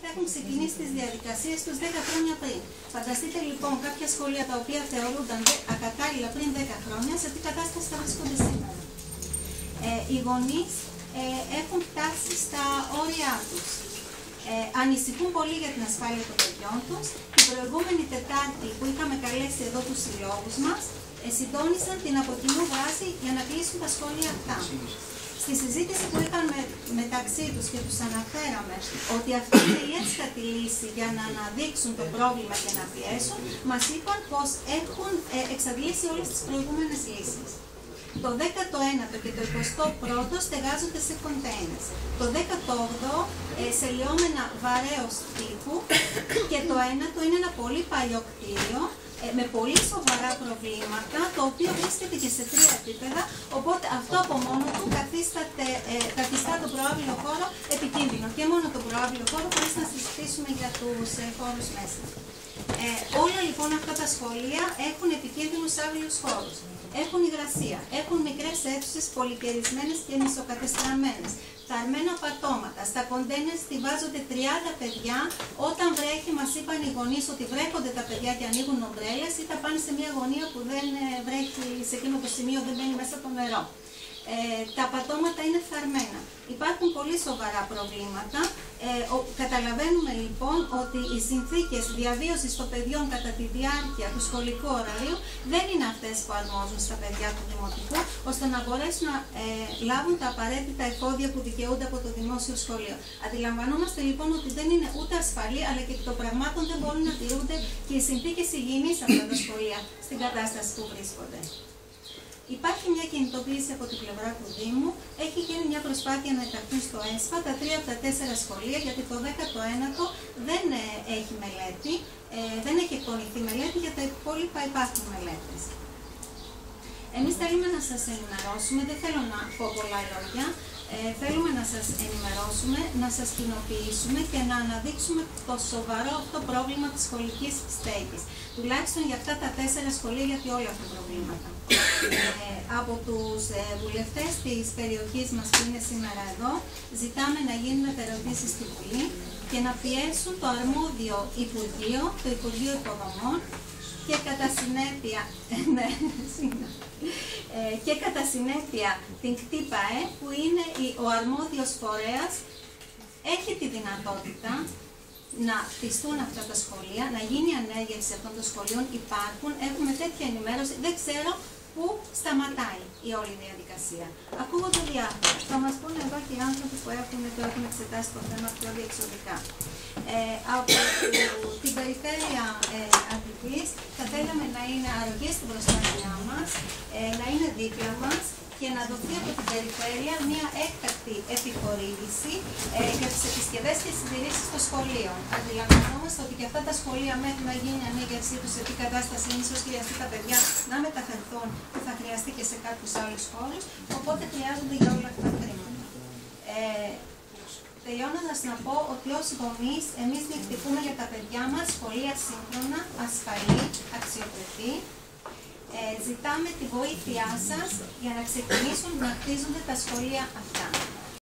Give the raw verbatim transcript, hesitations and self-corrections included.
θα έχουν ξεκινήσει τις διαδικασίες τους δέκα χρόνια πριν. Φανταστείτε λοιπόν κάποια σχολεία τα οποία θεωρούνταν ακατάλληλα πριν δέκα χρόνια, σε τι κατάσταση θα βρίσκονται σήμερα. Ε, οι γονείς ε, έχουν φτάσει στα όρια τους. Ε, ανησυχούν πολύ για την ασφάλεια των παιδιών τους. Την προηγούμενη Τετάρτη που είχαμε καλέσει εδώ τους συλλόγους μας, ε, συντόνισαν την από κοινού δράση για να κλείσουν τα σχόλια αυτά. Στη συζήτηση που είχαμε μεταξύ τους και τους αναφέραμε ότι αυτή είναι η έσχατη λύση για να αναδείξουν το πρόβλημα και να πιέσουν, μας είπαν πως έχουν ε, εξαντλήσει όλες τις προηγούμενες λύσεις. Το δέκατο ένατο και το εικοστό πρώτο στεγάζονται σε κοντέινερς. Το δέκατο όγδοο ε, σε λιώμενα βαρέως τύπου και το ένατο είναι ένα πολύ παλιό κτίριο ε, με πολύ σοβαρά προβλήματα, το οποίο βρίσκεται και σε τρία επίπεδα, οπότε αυτό από μόνο του καθίσταται, ε, καθιστά τον προάβλιο χώρο επικίνδυνο και μόνο τον προάβλιο χώρο χωρίς να συζητήσουμε για τους ε, χώρους μέσα. Ε, όλα λοιπόν αυτά τα σχολεία έχουν επικίνδυνους άβυλους χώρους. Έχουν υγρασία, έχουν μικρές αίθουσες πολυκαιρισμένες και μισοκατεστραμμένες, θαρμένα πατώματα. Στα κοντέινερ στιβάζονται τριάντα παιδιά. Όταν βρέχει, μας είπαν οι γονείς ότι βρέχονται τα παιδιά και ανοίγουν ομπρέλες ή θα πάνε σε μια γωνία που δεν βρέχει, σε εκείνο το σημείο δεν μπαίνει μέσα το νερό. Ε, τα πατώματα είναι θαρμένα. Υπάρχουν πολύ σοβαρά προβλήματα. Ε, ο, καταλαβαίνουμε λοιπόν ότι οι συνθήκες διαβίωσης των παιδιών κατά τη διάρκεια του σχολικού ωραρίου δεν είναι αυτές που αρμόζουν στα παιδιά του δημοτικού, ώστε να μπορέσουν να ε, λάβουν τα απαραίτητα εφόδια που δικαιούνται από το δημόσιο σχολείο. Αντιλαμβανόμαστε λοιπόν ότι δεν είναι ούτε ασφαλή, αλλά και εκ των πραγμάτων δεν μπορούν να τηρούνται και οι συνθήκες υγιεινής σε αυτά τα σχολεία στην κατάσταση που βρίσκονται. Υπάρχει μια κινητοποίηση από την πλευρά του Δήμου. Έχει γίνει μια προσπάθεια να ενταχθούν στο ΕΣΠΑ τα τρία από τα τέσσερα σχολεία, γιατί το δέκατο ένατο δεν ε, έχει μελέτη, ε, δεν έχει εκπονηθεί μελέτη, για τα υπόλοιπα υπάρχουν μελέτες. Εμείς θέλουμε να σας ενημερώσουμε, δεν θέλω να πω πολλά λόγια, ε, θέλουμε να σας ενημερώσουμε, να σας κοινοποιήσουμε και να αναδείξουμε το σοβαρό αυτό πρόβλημα της σχολικής στέγης. Τουλάχιστον για αυτά τα τέσσερα σχολεία, γιατί όλα έχουν προβλήματα. Ε, από τους ε, βουλευτές της περιοχής μας που είναι σήμερα εδώ, ζητάμε να γίνουν ερωτήσεις στη Βουλή και να πιέσουν το αρμόδιο Υπουργείο, το Υπουργείο Υποδομών, και κατά συνέπεια, ναι, ε, και κατά συνέπεια την ΚΤΙΠΑΕ, που είναι ο αρμόδιος φορέας, έχει τη δυνατότητα να χτιστούν αυτά τα σχολεία, να γίνει ανέγερση αυτών των σχολείων. Υπάρχουν, έχουμε τέτοια ενημέρωση, δεν ξέρω πού σταματάει η όλη διαδικασία. Ακούγονται διάφορα. Θα μας πούνε εδώ και οι άνθρωποι που έχουν, το έχουν εξετάσει το θέμα πιο διεξοδικά. Ε, από την περιφέρεια ε, Αττικής θα θέλαμε να είναι αρρωγή στην προσπάθειά μας, ε, να είναι δίπλα μας και να δοθεί από την περιφέρεια μια έκτακτη επιχορήγηση ε, για τις επισκευές και συντηρήσεις των σχολείων. Αντιλαμβανόμαστε ότι και αυτά τα σχολεία μέχρι να γίνει η ανέγερσή τους, σε τι κατάσταση είναι, ίσως χρειαστεί τα παιδιά να μεταφερθούν που θα χρειαστεί και σε κάποιους άλλους χώρους, οπότε χρειάζονται για όλα αυτά τα χρήματα. Ε, Τελειώνοντας να πω ότι ως γονείς εμείς διεκδικούμε για τα παιδιά μας σχολεία σύγχρονα, ασφαλή, αξιοπρεπή. Ε, ζητάμε τη βοήθειά σας για να ξεκινήσουν να χτίζονται τα σχολεία αυτά.